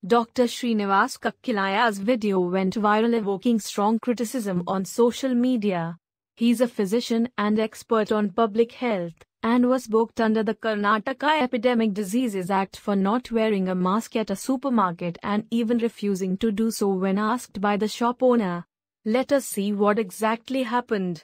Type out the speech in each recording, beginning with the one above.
Dr. Srinivas Kakkilaya's video went viral, evoking strong criticism on social media. He's a physician and expert on public health, and was booked under the Karnataka Epidemic Diseases Act for not wearing a mask at a supermarket and even refusing to do so when asked by the shop owner. Let us see what exactly happened.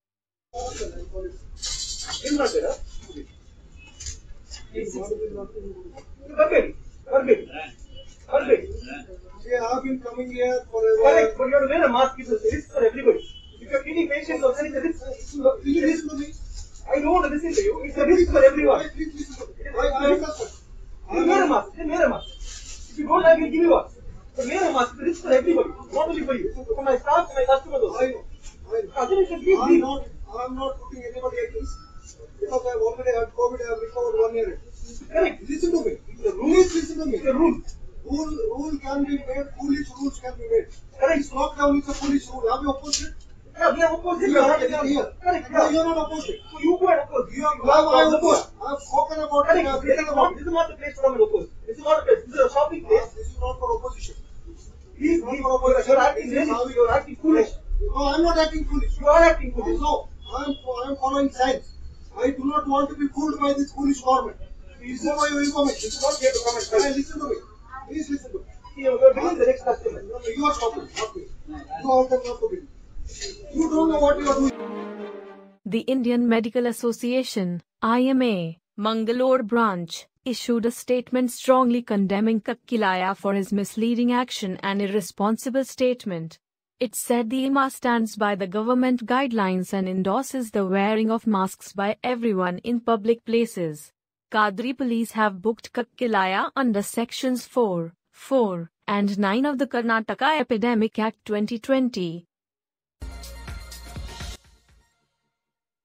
See, I have been coming here forever. Correct, but you have to wear a mask. It's a risk for everybody. If you are treating patients or anything, it's a risk. Will you listen to me? I don't want to listen to you. It's a risk for everyone. Please listen to me. I understand. You wear a mask. Then wear a mask. If you don't, I will give you one. But wear a mask. It's a risk for everybody, not only for you. For my staff, for my customers also. I know. I'm not putting anybody at risk. Because I have already had COVID, I have recovered 1 year. Correct. Listen to me. It's a rule. Please listen to me. It's a rule. Rule can be made, foolish rules can be made. Correct. Lockdown is a foolish rule. Have you opposed it? Yeah, we have opposed it. You are not here. Correct. No, you are not opposed it. So you go and oppose. You are opposed. I have spoken about it. This is not the place for them to oppose. This is not a place. This is a shopping place. This is not for opposition. Please, you are acting foolish. No, I am not acting foolish. You are acting foolish. No, I am following science. I do not want to be fooled by this foolish government. Please go by your information. This is not here to comment. Listen to me. Please listen to me. You are bringing the next customer. No, you are stopping, not me. You are not to be. You don't know what you are doing. The Indian Medical Association, IMA, Mangalore branch, issued a statement strongly condemning Kakkilaya for his misleading action and irresponsible statement. It said the IMA stands by the government guidelines and endorses the wearing of masks by everyone in public places. Kadri police have booked Kakkilaya under sections 4, 4, and 9 of the Karnataka Epidemic Act 2020.